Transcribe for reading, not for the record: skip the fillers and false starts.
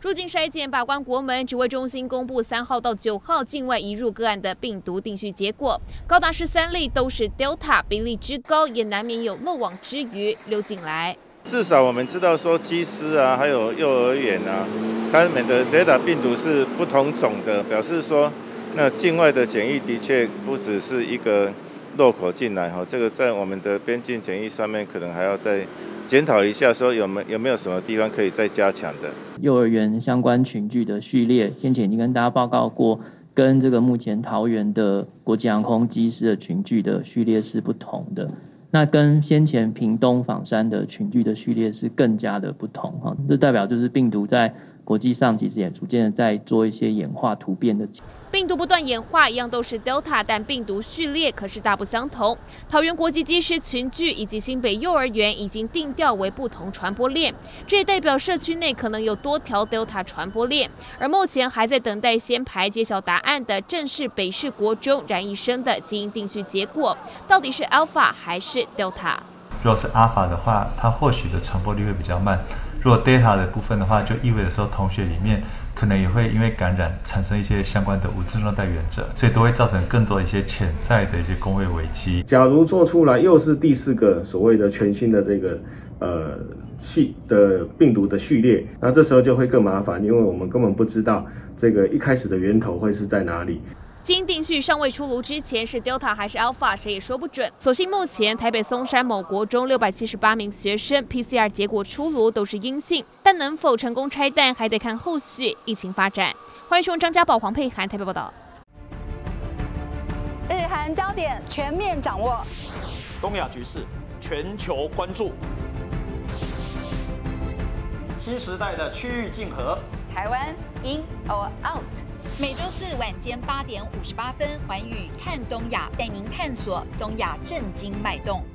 入境筛检把关国门，指挥中心公布3号到9号境外移入个案的病毒定序结果，高达13例都是 Delta， 比例之高，也难免有漏网之鱼溜进来。 至少我们知道说，机师啊，还有幼儿园啊，他们的 Delta 病毒是不同种的，表示说，那境外的检疫的确不只是一个漏口进来哈，这个在我们的边境检疫上面可能还要再检讨一下，说有没有什么地方可以再加强的。 幼儿园相关群聚的序列，先前已经跟大家报告过，跟这个目前桃园的国际航空机师的群聚的序列是不同的。那跟先前屏东枋山的群聚的序列是更加的不同哈，这代表就是病毒在国际上其实也逐渐的在做一些演化突变的。 病毒不断演化，一样都是 Delta， 但病毒序列可是大不相同。桃园国际机师群聚以及新北幼儿园已经定调为不同传播链，这也代表社区内可能有多条 Delta 传播链。而目前还在等待先排揭晓答案的，正是北市国中冉医生的基因定序结果，到底是 Alpha 还是 Delta？ 如果是 Alpha 的话，它或许的传播率会比较慢。如果 Delta 的部分的话，就意味着说同学里面可能也会因为感染产生一些相关的无症状带原者，所以都会造成更多一些潜在的一些公卫危机。 假如做出来又是第4个所谓的全新的这个病毒的序列，那这时候就会更麻烦，因为我们根本不知道这个一开始的源头会是在哪里。 基因定序尚未出炉之前，是 Delta 还是 Alpha， 谁也说不准。所幸目前台北松山某国中678名学生 PCR 结果出炉都是阴性，但能否成功拆弹，还得看后续疫情发展。欢迎收看张家宝、黄佩涵台北报道。 日韩焦点全面掌握， 东亚局势全球关注，新时代的区域竞合， 台湾 in or out。 每周4晚间8点58分，寰宇看东亚，带您探索东亚政经脉动。